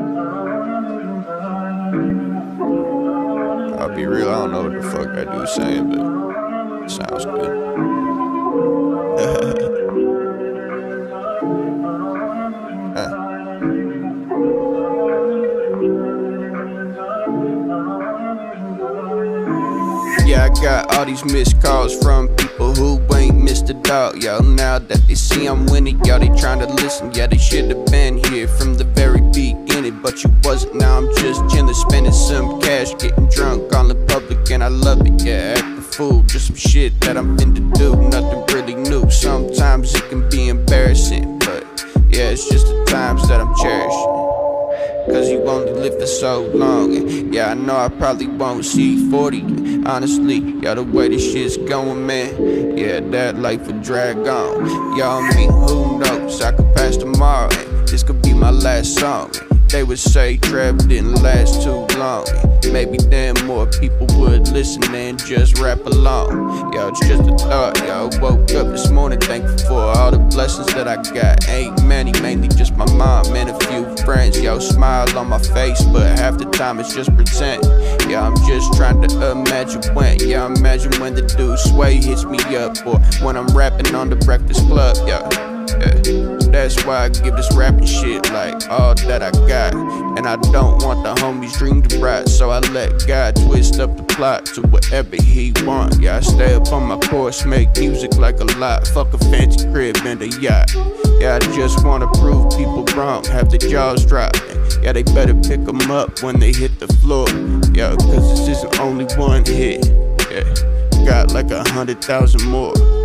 I'll be real, I don't know what the fuck that dude's saying, but it sounds good. Yeah, I got all these missed calls from people who ain't missed a dog, yo. Now that they see I'm winning, yo, they tryna listen. Yeah, they should've been here from the very beginning, but you wasn't. Now I'm just chillin', spending some cash, getting drunk on the public, and I love it. Yeah, act a fool, just some shit that I'm finna do. Nothing really new. Sometimes it can be embarrassing, but yeah, it's just the times that I'm cherishing. Cause you only live for so long, and yeah, I know I probably won't see 40. Honestly, yeah, the way this shit's going, man, yeah, that life will drag on. Y'all, I mean, who knows, I could pass tomorrow, and this could be my last song. They would say Trev didn't last too long, and maybe then more people would listen and just rap along. Yo, it's just a thought, yo, woke up this morning thankful for all the blessings that I got. Ain't many, mainly just my mom and a few friends. Yo, smile on my face, but half the time it's just pretend. Yeah, I'm just trying to imagine when. Yeah, imagine when the dude Sway hits me up, or when I'm rapping on the Breakfast Club, yeah. That's why I give this rapping shit like all that I got. And I don't want the homies' dream to rot, so I let God twist up the plot to whatever he want. Yeah, I stay up on my course, make music like a lot. Fuck a fancy crib and a yacht. Yeah, I just wanna prove people wrong, have the jaws dropping. Yeah, they better pick them up when they hit the floor. Yeah, cause this isn't only one hit. Yeah, got like 100,000 more.